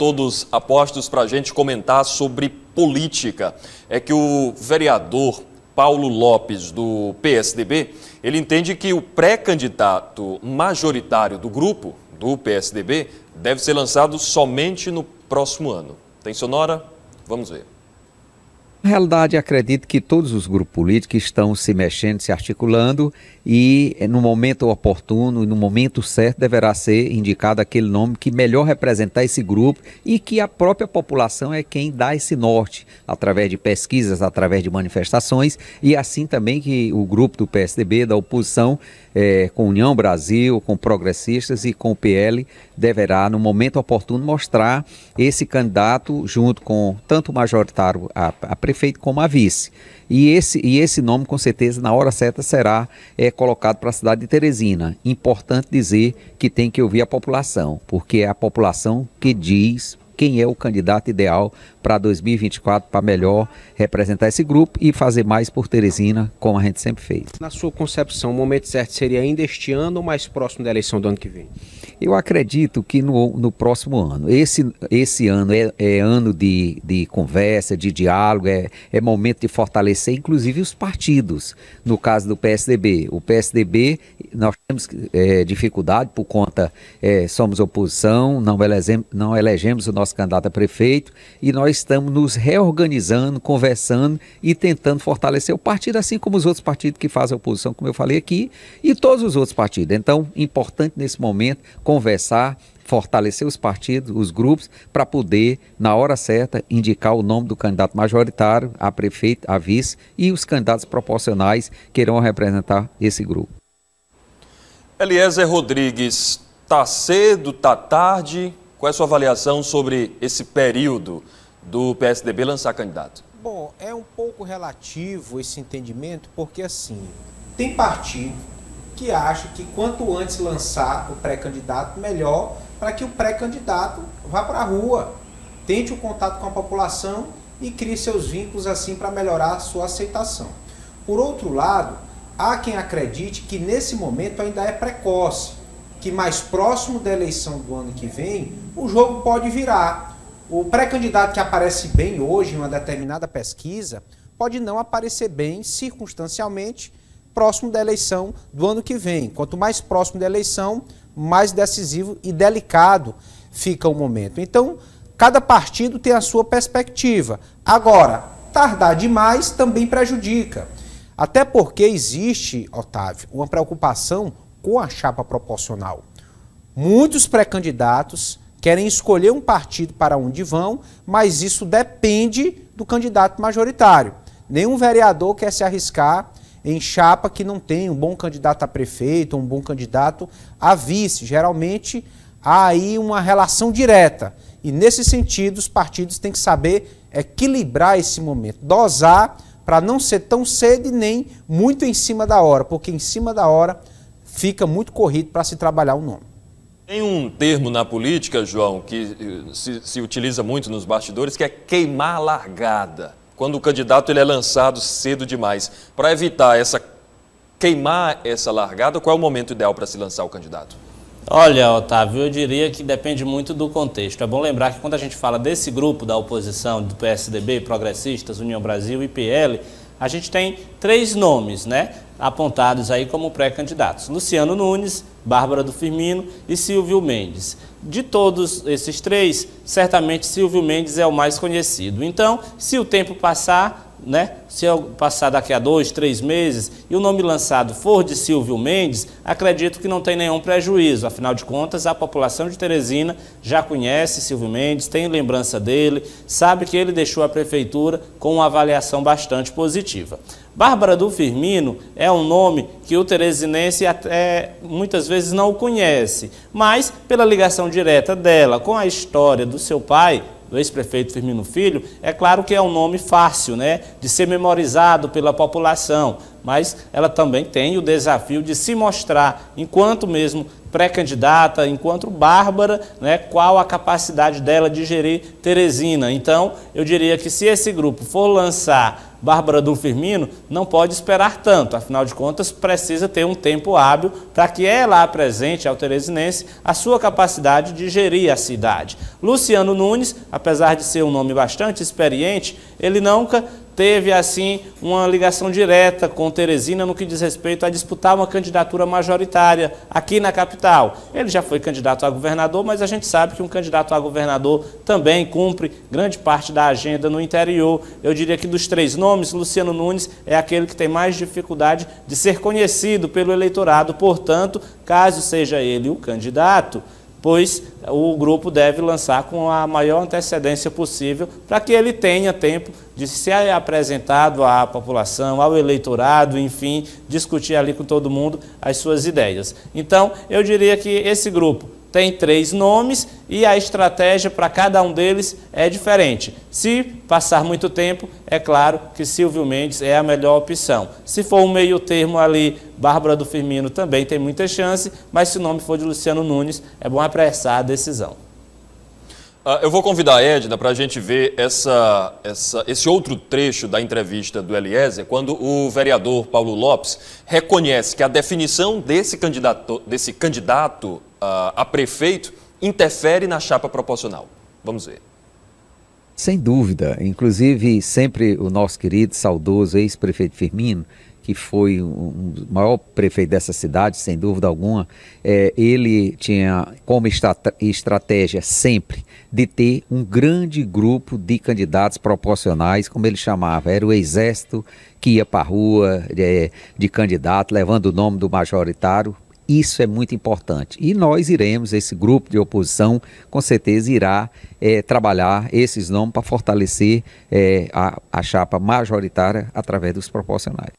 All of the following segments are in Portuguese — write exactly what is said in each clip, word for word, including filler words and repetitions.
todos apostos para a gente comentar sobre política. É que o vereador Paulo Lopes, do P S D B, ele entende que o pré-candidato majoritário do grupo, do P S D B, deve ser lançado somente no próximo ano. Tem sonora? Vamos ver. Na realidade, acredito que todos os grupos políticos estão se mexendo, se articulando e no momento oportuno, no momento certo, deverá ser indicado aquele nome que melhor representar esse grupo e que a própria população é quem dá esse norte, através de pesquisas, através de manifestações e assim também que o grupo do P S D B, da oposição, é, com União Brasil, com progressistas e com o P L, deverá no momento oportuno mostrar esse candidato junto com tanto o majoritário a, a prefeito como a vice. E esse, e esse nome, com certeza, na hora certa será é, colocado para a cidade de Teresina. Importante dizer que tem que ouvir a população, porque é a população que diz quem é o candidato ideal para dois mil e vinte e quatro, para melhor representar esse grupo e fazer mais por Teresina, como a gente sempre fez. Na sua concepção, o momento certo seria ainda este ano ou mais próximo da eleição do ano que vem? Eu acredito que no, no próximo ano. Esse, esse ano é, é ano de, de conversa, de diálogo, é, é momento de fortalecer, inclusive, os partidos. No caso do P S D B. O P S D B, nós temos é, dificuldade por conta, é, somos oposição, não elegemos, não elegemos o nosso candidato a prefeito e nós estamos nos reorganizando, conversando e tentando fortalecer o partido, assim como os outros partidos que fazem oposição, como eu falei aqui, e todos os outros partidos. Então, importante nesse momento conversar, fortalecer os partidos, os grupos, para poder, na hora certa, indicar o nome do candidato majoritário, a prefeito, a vice e os candidatos proporcionais que irão representar esse grupo. Eliezer Rodrigues, tá cedo, tá tarde? Qual é a sua avaliação sobre esse período do P S D B lançar candidato? Bom, é um pouco relativo esse entendimento, porque assim, tem partido que acha que quanto antes lançar o pré-candidato, melhor, para que o pré-candidato vá para a rua, tente o contato com a população e crie seus vínculos assim para melhorar a sua aceitação. Por outro lado, há quem acredite que nesse momento ainda é precoce, que mais próximo da eleição do ano que vem, o jogo pode virar. O pré-candidato que aparece bem hoje em uma determinada pesquisa pode não aparecer bem circunstancialmente próximo da eleição do ano que vem. Quanto mais próximo da eleição, mais decisivo e delicado fica o momento. Então, cada partido tem a sua perspectiva. Agora, tardar demais também prejudica. Até porque existe, Otávio, uma preocupação com a chapa proporcional. Muitos pré-candidatos querem escolher um partido para onde vão, mas isso depende do candidato majoritário. Nenhum vereador quer se arriscar em chapa que não tem um bom candidato a prefeito, um bom candidato a vice. Geralmente há aí uma relação direta. E nesse sentido, os partidos têm que saber equilibrar esse momento, dosar para não ser tão cedo e nem muito em cima da hora, porque em cima da hora fica muito corrido para se trabalhar o nome. Tem um termo na política, João, que se, se utiliza muito nos bastidores, que é queimar a largada. Quando o candidato ele é lançado cedo demais. Para evitar essa queimar essa largada, qual é o momento ideal para se lançar o candidato? Olha, Otávio, eu diria que depende muito do contexto. É bom lembrar que quando a gente fala desse grupo da oposição, do P S D B, Progressistas, União Brasil e P L, a gente tem três nomes, né, apontados aí como pré-candidatos. Luciano Nunes, Bárbara do Firmino e Silvio Mendes. De todos esses três, certamente Silvio Mendes é o mais conhecido. Então, se o tempo passar, né, se eu passar daqui a dois, três meses e o nome lançado for de Silvio Mendes, acredito que não tem nenhum prejuízo. Afinal de contas, a população de Teresina já conhece Silvio Mendes, tem lembrança dele, sabe que ele deixou a prefeitura com uma avaliação bastante positiva. Bárbara do Firmino é um nome que o teresinense até muitas vezes não o conhece, mas pela ligação direta dela com a história do seu pai, do ex-prefeito Firmino Filho, é claro que é um nome fácil, né, de ser memorizado pela população. mas ela também tem o desafio de se mostrar, enquanto mesmo pré-candidata, enquanto Bárbara, né, qual a capacidade dela de gerir Teresina. Então, eu diria que se esse grupo for lançar Bárbara do Firmino, não pode esperar tanto, afinal de contas precisa ter um tempo hábil para que ela apresente ao teresinense a sua capacidade de gerir a cidade. Luciano Nunes, apesar de ser um nome bastante experiente, ele nunca teve assim uma ligação direta com Teresina no que diz respeito a disputar uma candidatura majoritária aqui na capital. Ele já foi candidato a governador, mas a gente sabe que um candidato a governador também cumpre grande parte da agenda no interior. Eu diria que dos três nomes, Luciano Nunes é aquele que tem mais dificuldade de ser conhecido pelo eleitorado, portanto, caso seja ele o candidato, pois o grupo deve lançar com a maior antecedência possível para que ele tenha tempo de ser apresentado à população, ao eleitorado, enfim, discutir ali com todo mundo as suas ideias. Então, eu diria que esse grupo tem três nomes e a estratégia para cada um deles é diferente. Se passar muito tempo, é claro que Silvio Mendes é a melhor opção. Se for um meio termo ali, Bárbara do Firmino também tem muita chance, mas se o nome for de Luciano Nunes, é bom apressar a decisão. Uh, eu vou convidar a Edna para a gente ver essa, essa, esse outro trecho da entrevista do Eliezer, quando o vereador Paulo Lopes reconhece que a definição desse candidato, desse candidato uh, a prefeito interfere na chapa proporcional. Vamos ver. Sem dúvida. Inclusive, sempre o nosso querido, saudoso ex-prefeito Firmino, que foi o maior prefeito dessa cidade, sem dúvida alguma, é, ele tinha como estrate- estratégia sempre de ter um grande grupo de candidatos proporcionais, como ele chamava, era o exército que ia para a rua é, de candidato, levando o nome do majoritário. Isso é muito importante. E nós iremos, esse grupo de oposição, com certeza irá é, trabalhar esses nomes para fortalecer é, a, a chapa majoritária através dos proporcionais.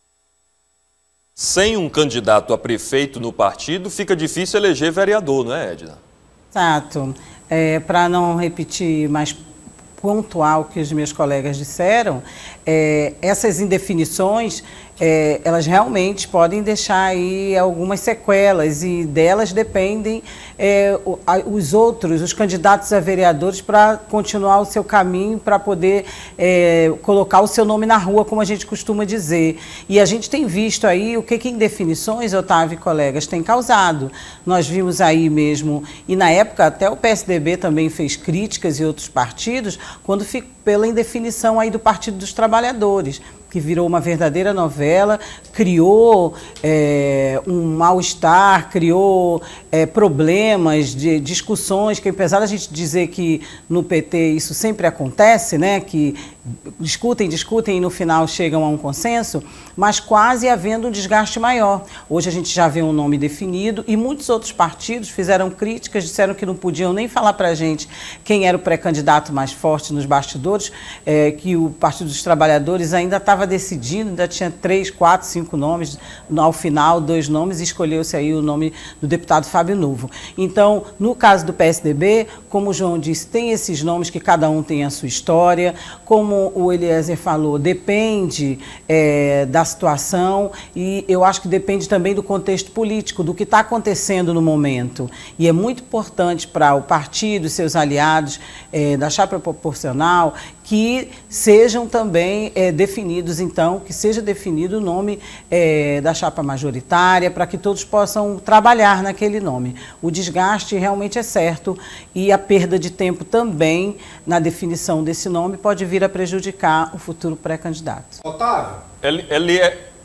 Sem um candidato a prefeito no partido, fica difícil eleger vereador, não é, Edna? Exato. É, para não repetir mais pontual o que os meus colegas disseram, é, essas indefinições, é, elas realmente podem deixar aí algumas sequelas e delas dependem é, os outros, os candidatos a vereadores, para continuar o seu caminho, para poder é, colocar o seu nome na rua, como a gente costuma dizer. E a gente tem visto aí o que, que indefinições, Otávio e colegas, tem causado. Nós vimos aí mesmo, e na época até o P S D B também fez críticas e outros partidos, quando ficou pela indefinição aí do Partido dos Trabalhadores, que virou uma verdadeira novela, criou é, um mal-estar, criou é, problemas, de discussões, que apesar da gente dizer que no P T isso sempre acontece, né, que discutem, discutem e no final chegam a um consenso, mas quase havendo um desgaste maior. Hoje a gente já vê um nome definido e muitos outros partidos fizeram críticas, disseram que não podiam nem falar para a gente quem era o pré-candidato mais forte nos bastidores, é, que o Partido dos Trabalhadores ainda estava decidindo, ainda tinha três, quatro, cinco nomes, ao final dois nomes e escolheu-se aí o nome do deputado Fábio Novo. Então, no caso do P S D B, como o João disse, tem esses nomes que cada um tem a sua história, como o Eliezer falou, depende é, da situação e eu acho que depende também do contexto político, do que está acontecendo no momento. E é muito importante para o partido e seus aliados é, da chapa proporcional que sejam também é, definidos, então, que seja definido o nome é, da chapa majoritária, para que todos possam trabalhar naquele nome. O desgaste realmente é certo e a perda de tempo também na definição desse nome pode vir a prejudicar o futuro pré-candidato. Otávio? Eli, Eli,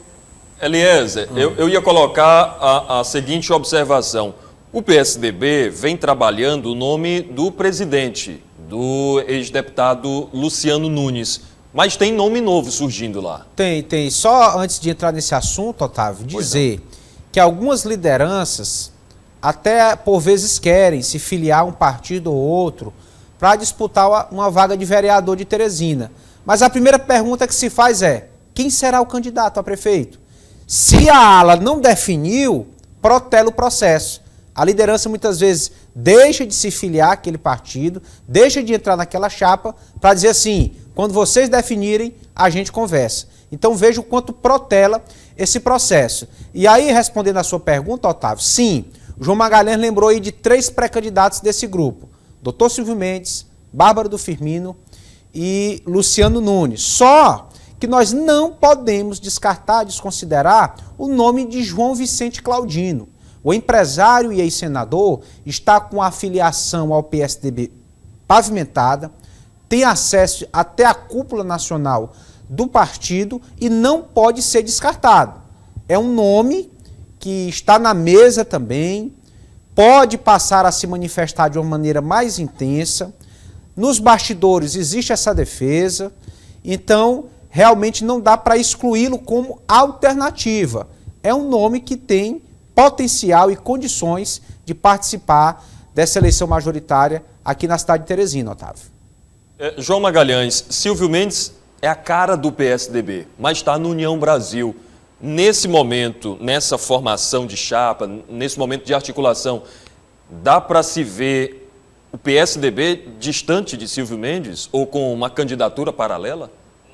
Eliezer, hum. eu, eu ia colocar a, a seguinte observação. O P S D B vem trabalhando o nome do presidente, do ex-deputado Luciano Nunes. Mas tem nome novo surgindo lá. Tem, tem. Só antes de entrar nesse assunto, Otávio, dizer que algumas lideranças até por vezes querem se filiar a um partido ou outro para disputar uma vaga de vereador de Teresina. Mas a primeira pergunta que se faz é: quem será o candidato a prefeito? Se a ala não definiu, protela o processo. A liderança muitas vezes deixa de se filiar àquele partido, deixa de entrar naquela chapa para dizer assim: quando vocês definirem, a gente conversa. Então veja o quanto protela esse processo. E aí, respondendo a sua pergunta, Otávio, sim, o João Magalhães lembrou aí de três pré-candidatos desse grupo. doutor Silvio Mendes, Bárbara do Firmino e Luciano Nunes. Só que nós não podemos descartar, desconsiderar o nome de João Vicente Claudino. O empresário e ex-senador está com a filiação ao P S D B pavimentada, tem acesso até a cúpula nacional do partido e não pode ser descartado. É um nome que está na mesa também, pode passar a se manifestar de uma maneira mais intensa. Nos bastidores existe essa defesa, então realmente não dá para excluí-lo como alternativa. É um nome que tem potencial e condições de participar dessa eleição majoritária aqui na cidade de Teresina, Otávio. É, João Magalhães, Silvio Mendes é a cara do P S D B, mas está no União Brasil. Nesse momento, nessa formação de chapa, nesse momento de articulação, dá para se ver o P S D B distante de Silvio Mendes ou com uma candidatura paralela?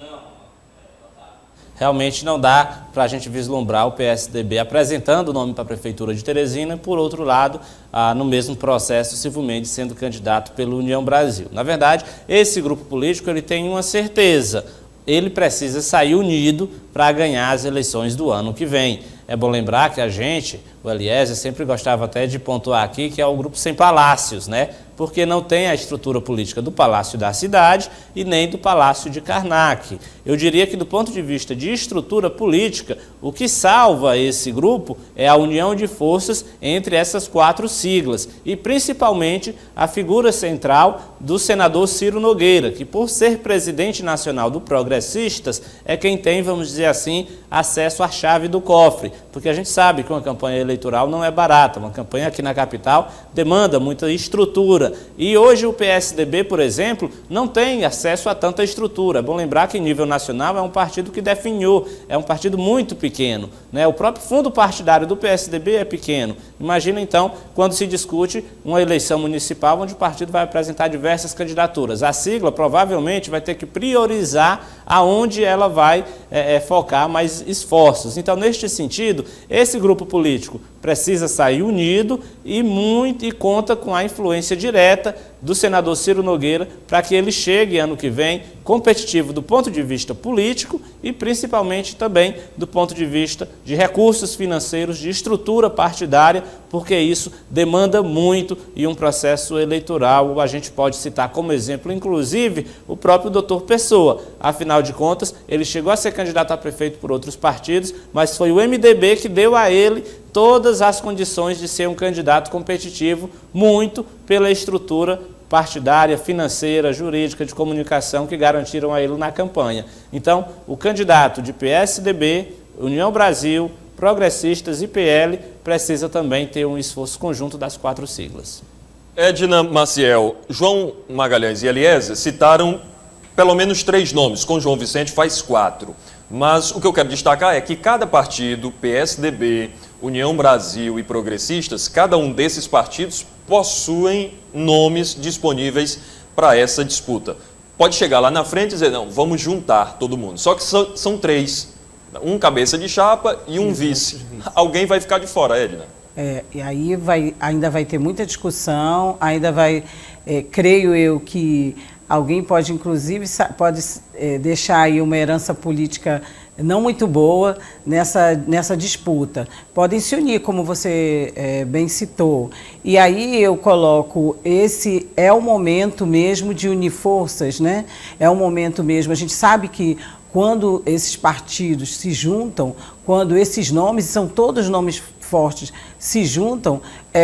Realmente não dá para a gente vislumbrar o P S D B apresentando o nome para a Prefeitura de Teresina e, por outro lado, ah, no mesmo processo, Silvio Mendes sendo candidato pelo União Brasil. Na verdade, esse grupo político ele tem uma certeza: ele precisa sair unido para ganhar as eleições do ano que vem. É bom lembrar que a gente, o Eliezer, sempre gostava até de pontuar aqui que é o grupo sem palácios, né? Porque não tem a estrutura política do Palácio da Cidade e nem do Palácio de Karnak. Eu diria que, do ponto de vista de estrutura política, o que salva esse grupo é a união de forças entre essas quatro siglas e, principalmente, a figura central do senador Ciro Nogueira, que, por ser presidente nacional do Progressistas, é quem tem, vamos dizer assim, acesso à chave do cofre, porque a gente sabe que uma campanha eleitoral não é barata, uma campanha aqui na capital demanda muita estrutura. E hoje o P S D B, por exemplo, não tem acesso a tanta estrutura. É bom lembrar que, em nível nacional, é um partido que definhou, é um partido muito pequeno, né? O próprio fundo partidário do P S D B é pequeno. Imagina, então, quando se discute uma eleição municipal onde o partido vai apresentar diversas candidaturas. A sigla provavelmente vai ter que priorizar aonde ela vai é, é, focar mais esforços. Então, neste sentido, esse grupo político precisa sair unido e muito e conta com a influência direta do senador Ciro Nogueira para que ele chegue ano que vem competitivo do ponto de vista político e principalmente também do ponto de vista de recursos financeiros, de estrutura partidária, porque isso demanda muito e um processo eleitoral. A gente pode citar como exemplo, inclusive, o próprio doutor Pessoa. Afinal de contas, ele chegou a ser candidato a prefeito por outros partidos, mas foi o M D B que deu a ele todas as condições de ser um candidato competitivo, muito pela estrutura partidária, financeira, jurídica, de comunicação que garantiram a ele na campanha. Então, o candidato de P S D B, União Brasil, Progressistas e P L precisa também ter um esforço conjunto das quatro siglas. Edna Maciel, João Magalhães e Eliezer citaram pelo menos três nomes, com João Vicente faz quatro. Mas o que eu quero destacar é que cada partido, P S D B, União Brasil e Progressistas, cada um desses partidos possuem nomes disponíveis para essa disputa. Pode chegar lá na frente e dizer, não, vamos juntar todo mundo. Só que são, são três, um cabeça de chapa e um vice. Alguém vai ficar de fora, Edna. É, e aí vai, ainda vai ter muita discussão, ainda vai, é, creio eu que alguém pode, inclusive, pode é, deixar aí uma herança política não muito boa nessa, nessa disputa. Podem se unir, como você é, bem citou. E aí eu coloco, esse é o momento mesmo de unir forças, né? É o momento mesmo, a gente sabe que quando esses partidos se juntam, quando esses nomes, são todos nomes fortes, se juntam,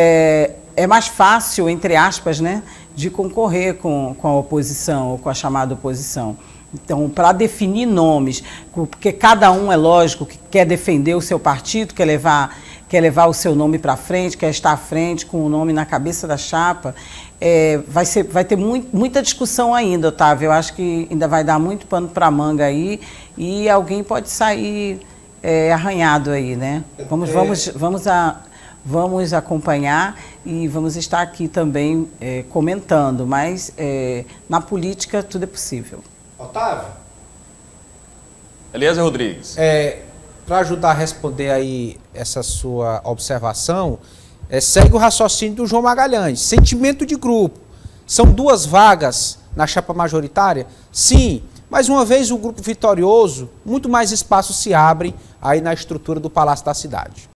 é, é mais fácil, entre aspas, né, de concorrer com, com a oposição, ou com a chamada oposição. Então, para definir nomes, porque cada um, é lógico, que quer defender o seu partido, quer levar, quer levar o seu nome para frente, quer estar à frente com o nome na cabeça da chapa, é, vai, ser, vai ter muito, muita discussão ainda, Otávio. Eu acho que ainda vai dar muito pano para manga aí e alguém pode sair é, arranhado aí, né? Vamos, vamos, vamos, a, vamos acompanhar e vamos estar aqui também é, comentando, mas é, na política tudo é possível. Otávio? Eliezer Rodrigues. É, para ajudar a responder aí essa sua observação, é, segue o raciocínio do João Magalhães. Sentimento de grupo. São duas vagas na chapa majoritária? Sim, mas uma vez o grupo vitorioso, muito mais espaço se abre aí na estrutura do Palácio da Cidade.